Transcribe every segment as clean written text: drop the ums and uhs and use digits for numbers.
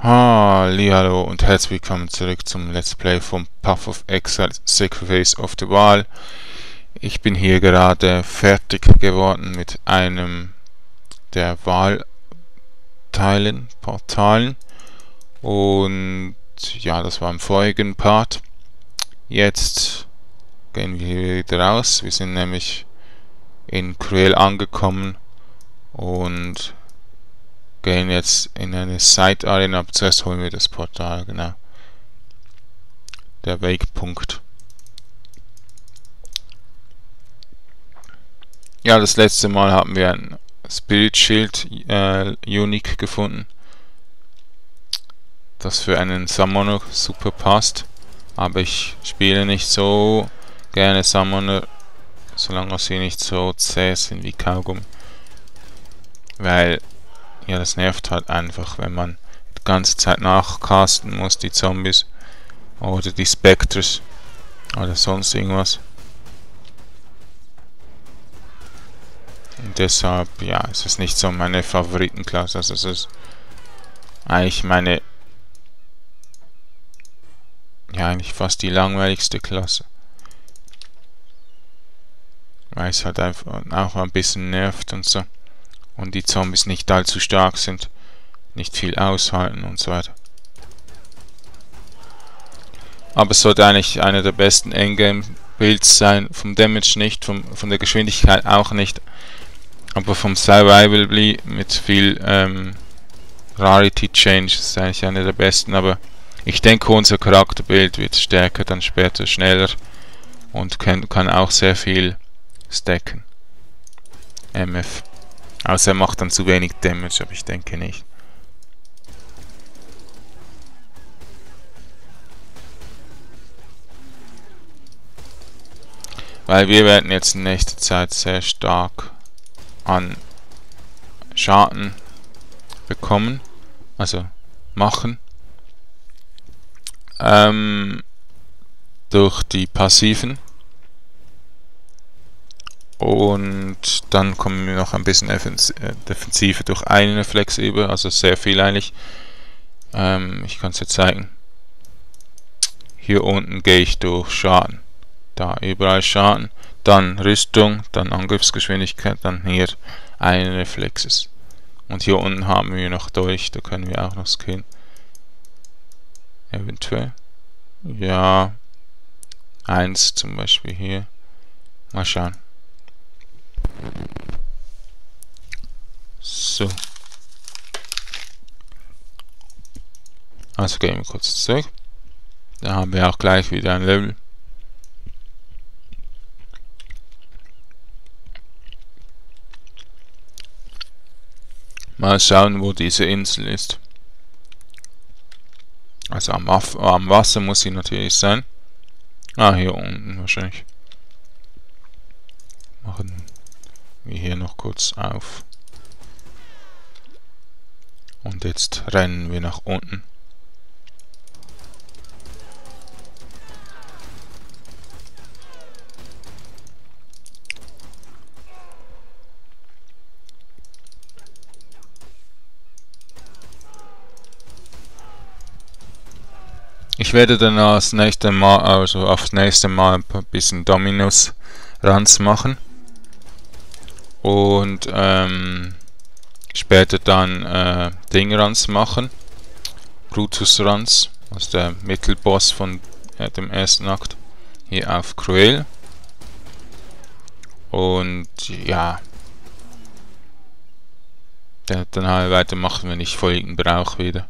Hallihallo und herzlich willkommen zurück zum Let's Play vom Path of Exile Sacrifice of the Vaal. Ich bin hier gerade fertig geworden mit einem der Portalen und ja, das war im vorigen Part. Jetzt gehen wir wieder raus. Wir sind nämlich in Cruel angekommen und gehen jetzt in eine Side Arena, aber zuerst holen wir das Portal, genau. Der Wegpunkt. Ja, das letzte Mal haben wir ein Spirit Shield Unique gefunden, das für einen Summoner super passt. Aber ich spiele nicht so gerne Summoner, solange sie nicht so zäh sind wie Kaugummi. Weil ja, das nervt halt einfach, wenn man die ganze Zeit nachcasten muss, die Zombies oder die Spectres oder sonst irgendwas. Und deshalb, ja, es ist nicht so meine Favoritenklasse. Also es ist eigentlich eigentlich fast die langweiligste Klasse. Weil es halt einfach auch ein bisschen nervt und so. Und die Zombies nicht allzu stark sind, nicht viel aushalten und so weiter. Aber es sollte eigentlich einer der besten Endgame-Builds sein, vom Damage nicht, von der Geschwindigkeit auch nicht, aber vom Survivability mit viel Rarity Change ist eigentlich einer der besten, aber ich denke, unser Charakterbild wird stärker, dann später schneller und kann auch sehr viel stacken. MF. Außer er macht dann zu wenig Damage, aber ich denke nicht. Weil wir werden jetzt in nächster Zeit sehr stark an Schaden bekommen, also machen. Durch die Passiven. Und dann kommen wir noch ein bisschen defensiver durch einen Reflex über, also sehr viel eigentlich. Ich kann es jetzt zeigen. Hier unten gehe ich durch Schaden. Da überall Schaden, dann Rüstung, dann Angriffsgeschwindigkeit, dann hier einen Reflexes. Und hier unten haben wir noch durch, da können wir auch noch skillen. Eventuell. Ja, 1 zum Beispiel hier. Mal schauen. So. Also gehen wir kurz zurück. Da haben wir auch gleich wieder ein Level. Mal schauen, wo diese Insel ist. Also am Wasser muss sie natürlich sein. Ah, hier unten wahrscheinlich. Machen wir hier noch kurz auf. Und jetzt rennen wir nach unten. Ich werde dann aufs nächste Mal ein bisschen Dominus Runs machen. Und später dann Ding Runs machen. Brutus Runs, also der Mittelboss von dem ersten Akt. Hier auf Cruel. Und ja. Dann halt weitermachen, wenn ich Folgen brauche wieder.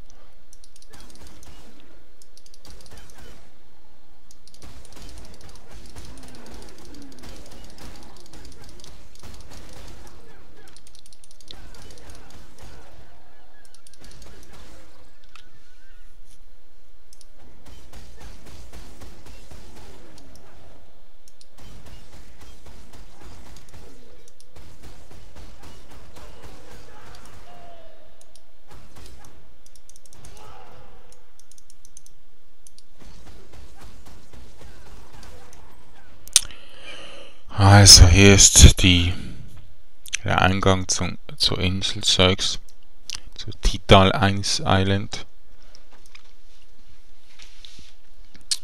Also hier ist der Eingang zur Insel Zeugs, zur Tidal 1 Island.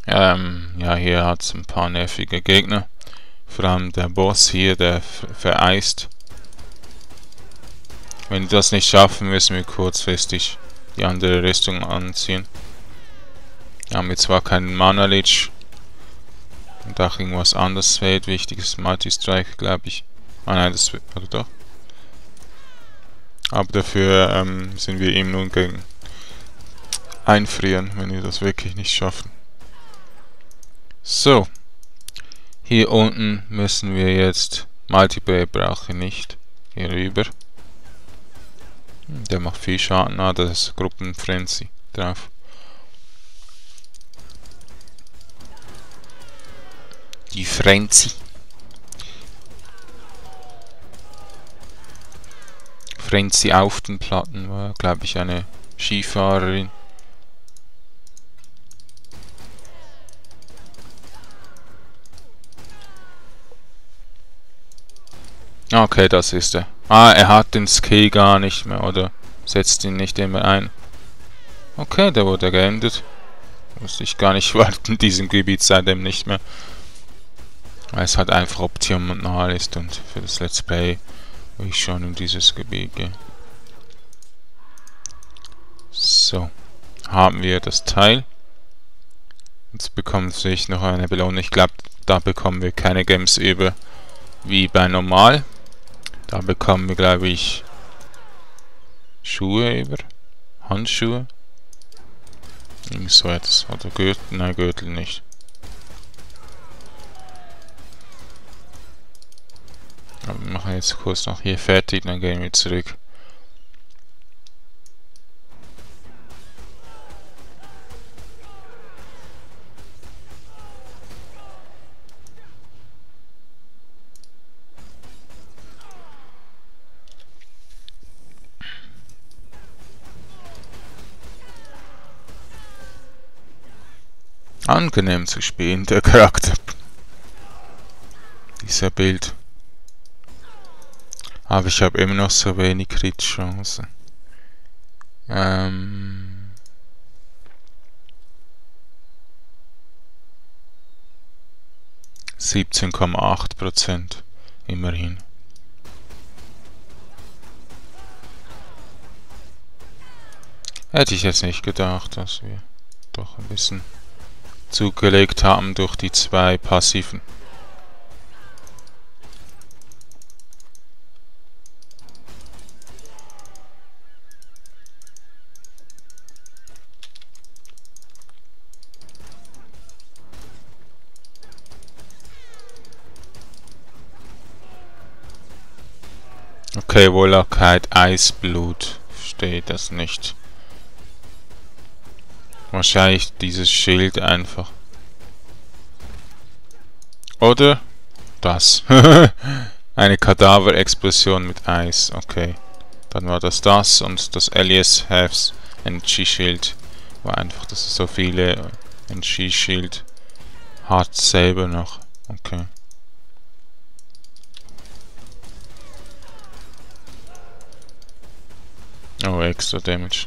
Ja, hier hat es ein paar nervige Gegner. Vor allem der Boss hier, der vereist. Wenn wir das nicht schaffen, müssen wir kurzfristig die andere Rüstung anziehen. Wir haben jetzt zwar keinen Mana Lich und auch irgendwas anderes fehlt, wichtiges Multi-Strike, glaube ich. Ah nein, das wird, oder doch? Aber dafür sind wir ihm nun gegen einfrieren, wenn wir das wirklich nicht schaffen. So. Hier unten müssen wir jetzt... Multiplayer brauche ich nicht. Hier rüber. Der macht viel Schaden. Ah, das ist Gruppenfrenzy drauf. Die Frenzy. Frenzy auf den Platten war, glaube ich, eine Skifahrerin. Okay, das ist er. Ah, er hat den Skill gar nicht mehr, oder setzt ihn nicht immer ein. Okay, der wurde geändert. Wusste ich gar nicht, weil in diesem Gebiet seitdem nicht mehr. Weil es halt einfach optional ist und für das Let's Play will ich schon in dieses Gebiet gehen. So, haben wir das Teil. Jetzt bekommt sich noch eine Belohnung. Ich glaube, da bekommen wir keine Gems über wie bei normal. Da bekommen wir, glaube ich, Schuhe über. Handschuhe. Irgend so etwas. Oder Gürtel. Nein, Gürtel nicht. Aber wir machen jetzt kurz noch hier fertig, dann gehen wir zurück. Angenehm zu spielen, der Charakter. Dieser Bild. Aber ich habe immer noch so wenig Crit-Chance. 17,8% immerhin. Hätte ich jetzt nicht gedacht, dass wir doch ein bisschen zugelegt haben durch die zwei passiven. Okay, Wohlkeit, Eisblut. Verstehe das nicht. Wahrscheinlich dieses Schild einfach. Oder das. Eine Kadaver-Explosion mit Eis. Okay. Dann war das und das Elias Halves NG-Schild war einfach, dass es so viele NG-Schild hat selber noch. Okay. Oh, extra Damage.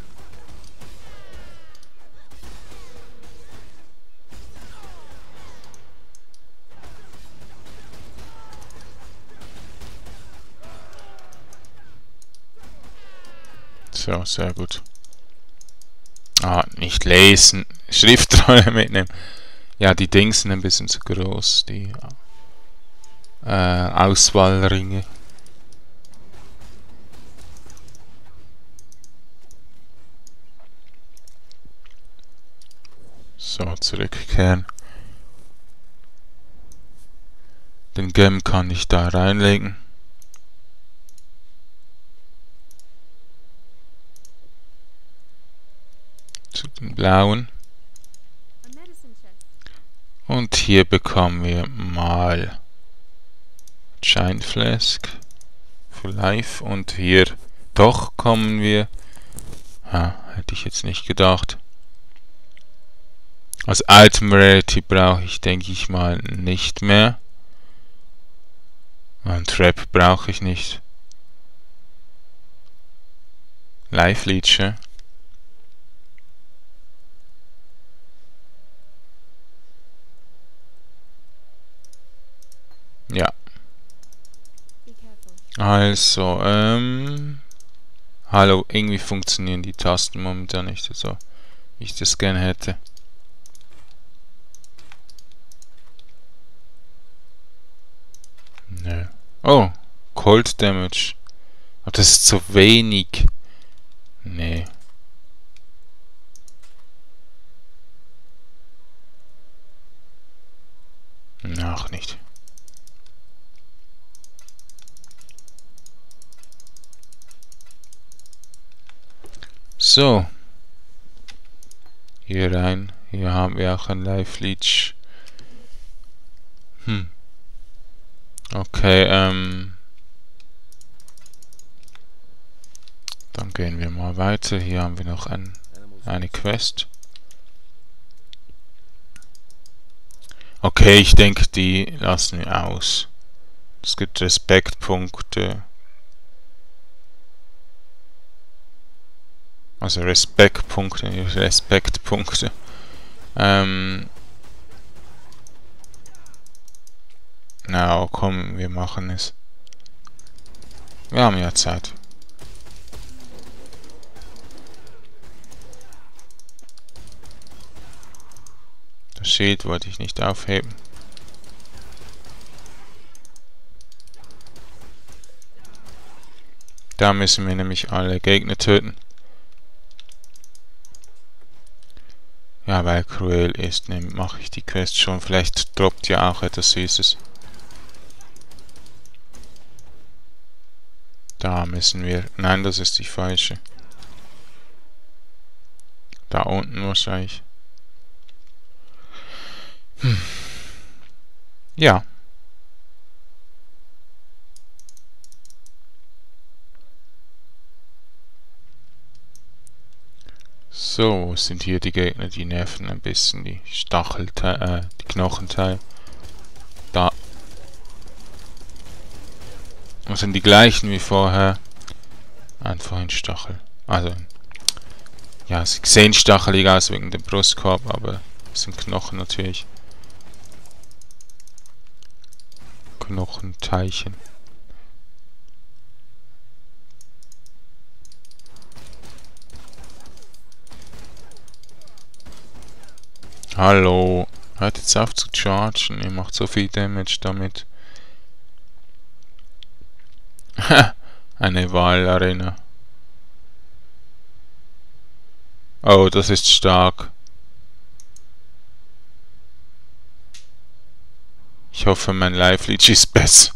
So, sehr gut. Ah, nicht lesen. Schriftrolle mitnehmen. Ja, die Dings sind ein bisschen zu groß. Die Auswahlringe. So, zurückkehren. Den Gem kann ich da reinlegen. Zu den blauen. Und hier bekommen wir mal Giant Flask für Life. Und hier doch kommen wir. Hätte ich jetzt nicht gedacht. Als Item Rarity brauche ich, denke ich mal, nicht mehr. Ein Trap brauche ich nicht. Life Leech. Ja. Also, hallo, irgendwie funktionieren die Tasten momentan nicht so, wie ich das gerne hätte. Nö. Oh, Cold Damage. Aber das ist zu wenig. Nee. Ach, nicht. So. Hier rein. Hier haben wir auch ein Life Leech. Okay, dann gehen wir mal weiter. Hier haben wir noch eine Quest. Okay, ich denke, die lassen wir aus. Es gibt Respektpunkte. Also Respektpunkte. Na, komm, wir machen es. Wir haben ja Zeit. Das Schild wollte ich nicht aufheben. Da müssen wir nämlich alle Gegner töten. Ja, weil Cruel ist, mache ich die Quest schon. Vielleicht droppt ja auch etwas Süßes. Da müssen wir... Nein, das ist die falsche. Da unten wahrscheinlich. Ja. So, wo sind hier die Gegner? Die nerven ein bisschen, die Stachelteile, die Knochenteile. Da. Das sind die gleichen wie vorher. Einfach ein Stachel. Also, ja, sie sehen stachelig aus wegen dem Brustkorb, aber es sind Knochen natürlich. Knochenteilchen. Hallo. Hört jetzt auf zu chargen. Ihr macht so viel Damage damit. Eine Wahlarena. Oh, das ist stark. Ich hoffe, mein Life Leech ist besser.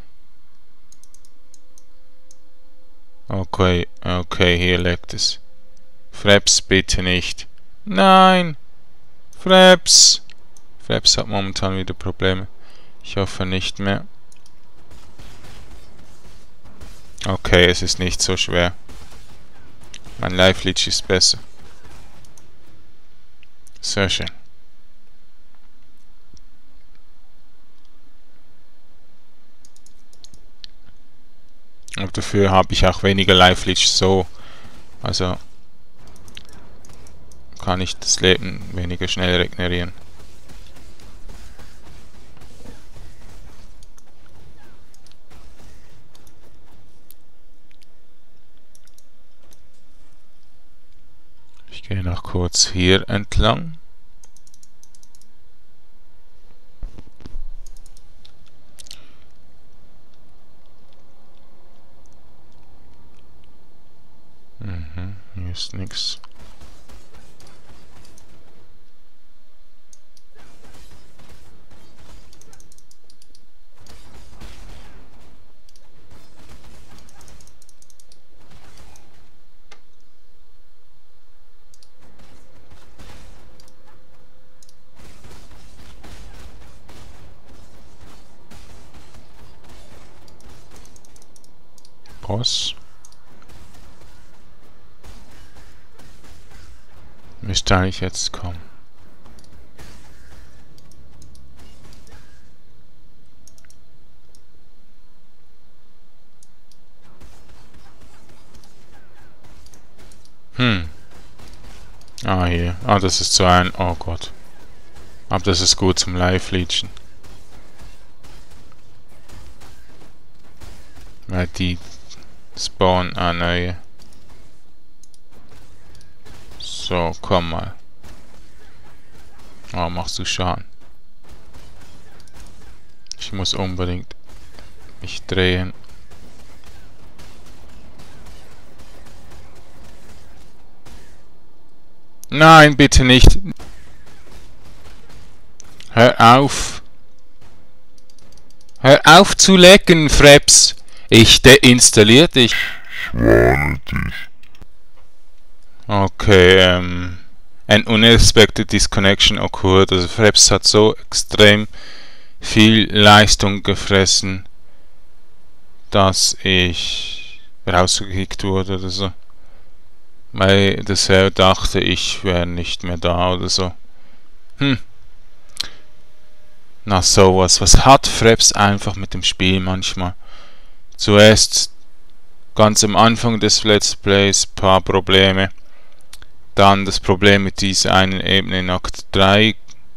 Okay, hier leckt es. Fraps, bitte nicht. Nein! Fraps! Fraps hat momentan wieder Probleme. Ich hoffe nicht mehr. Okay, es ist nicht so schwer. Mein Life Leech ist besser. Sehr schön. Und dafür habe ich auch weniger Life Leech so. Also kann ich das Leben weniger schnell regenerieren. Ich gehe noch kurz hier entlang. Hier ist nichts. Boss. Müsste eigentlich jetzt kommen. Ah, hier. Ah, das ist so ein... Oh Gott. Aber das ist gut zum Live-Leechen. Die spawnen eine neue. So, komm mal. Oh, machst du Schaden. Ich muss unbedingt mich drehen. Nein, bitte nicht. Hör auf. Hör auf zu lecken, Freps. Ich deinstalliere dich. Warne dich. Okay, an unexpected disconnection occurred. Also Freps hat so extrem viel Leistung gefressen, dass ich rausgekickt wurde oder so. Weil der Server dachte, ich wäre nicht mehr da oder so. Na sowas. Was hat Freps einfach mit dem Spiel manchmal? Zuerst ganz am Anfang des Let's Plays paar Probleme. Dann das Problem mit dieser einen Ebene in Akt 3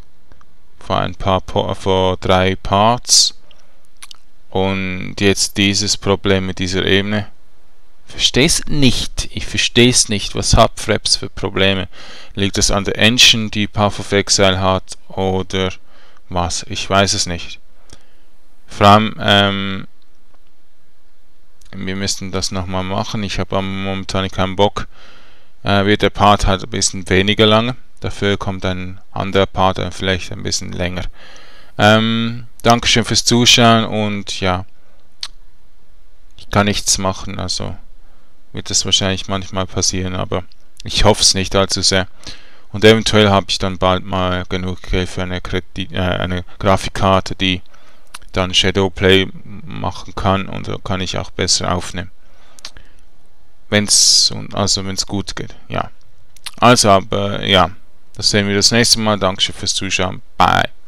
vor 3 Parts. Und jetzt dieses Problem mit dieser Ebene. Versteh's nicht. Ich versteh's nicht. Was hat Freps für Probleme? Liegt es an der Engine, die Path of Exile hat? Oder was? Ich weiß es nicht. Vor allem, wir müssten das nochmal machen. Ich habe momentan keinen Bock. Wird der Part halt ein bisschen weniger lang. Dafür kommt ein anderer Part vielleicht ein bisschen länger. Dankeschön fürs Zuschauen und ja, ich kann nichts machen, also wird das wahrscheinlich manchmal passieren, aber ich hoffe es nicht allzu sehr. Und eventuell habe ich dann bald mal genug Geld für eine Grafikkarte, die dann Shadowplay machen kann und da kann ich auch besser aufnehmen. Wenn's gut geht, ja. Also, aber ja, das sehen wir das nächste Mal. Dankeschön fürs Zuschauen. Bye.